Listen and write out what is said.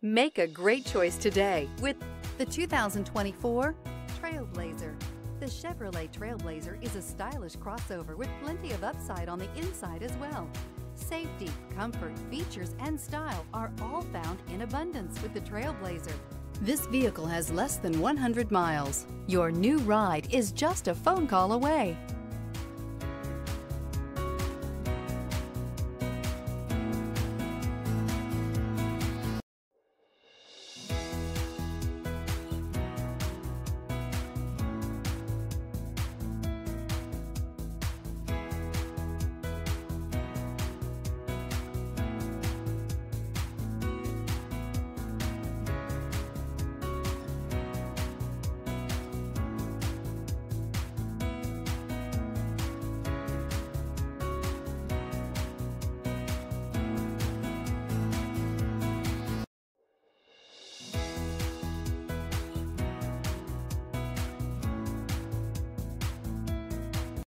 Make a great choice today with the 2024 TrailBlazer. The Chevrolet TrailBlazer is a stylish crossover with plenty of upside on the inside as well. Safety, comfort, features, and style are all found in abundance with the TrailBlazer. This vehicle has less than 100 miles. Your new ride is just a phone call away.